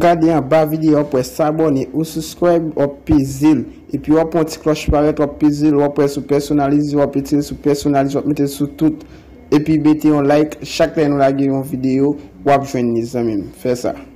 gardez en bas vidéo pour s'abonner ou subscribe au puzzle et puis on petit cloche paraître au puzzle ou après sur personnaliser ou petit sur personnaliser ou mettre sur tout et puis mettez un like chaque fois nous la une vidéo ou joindre les amis. Fais ça.